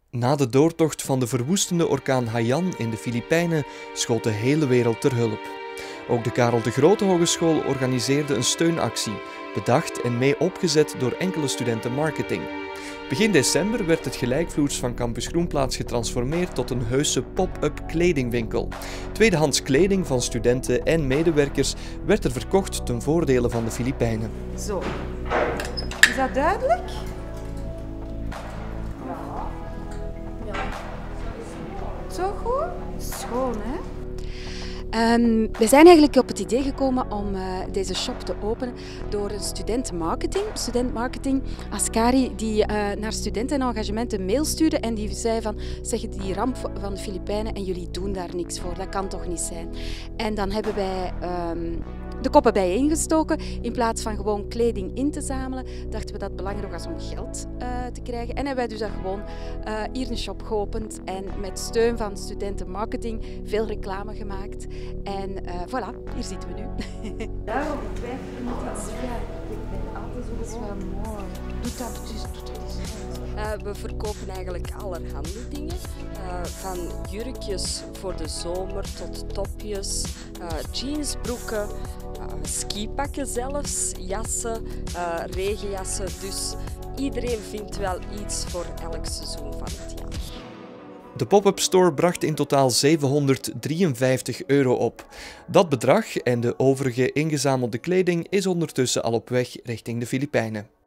Na de doortocht van de verwoestende orkaan Haiyan in de Filipijnen schoot de hele wereld ter hulp. Ook de Karel de Grote Hogeschool organiseerde een steunactie, bedacht en mee opgezet door enkele studenten marketing. Begin december werd het gelijkvloers van Campus Groenplaats getransformeerd tot een heuse pop-up kledingwinkel. Tweedehands kleding van studenten en medewerkers werd er verkocht ten voordele van de Filipijnen. Zo, is dat duidelijk? Zo goed? Schoon, hè? We zijn eigenlijk op het idee gekomen om deze shop te openen door een student marketing Ascari, die naar studenten en engagement een mail stuurde en die zei van, zeg die ramp van de Filipijnen en jullie doen daar niks voor, dat kan toch niet zijn. En dan hebben wij de koppen bijeengestoken. In plaats van gewoon kleding in te zamelen, dachten we dat het belangrijk was om geld te krijgen. En hebben wij dus dat gewoon hier een shop geopend en met steun van studentenmarketing veel reclame gemaakt. En voilà, hier zitten we nu. Daarom twijfel ik niet als ik ben altijd zo. Dat is wel mooi. Doe dat dus. We verkopen eigenlijk allerhande dingen, van jurkjes voor de zomer tot topjes, jeansbroeken, skipakken zelfs, jassen, regenjassen. Dus iedereen vindt wel iets voor elk seizoen van het jaar. De pop-up store bracht in totaal €753 op. Dat bedrag en de overige ingezamelde kleding is ondertussen al op weg richting de Filipijnen.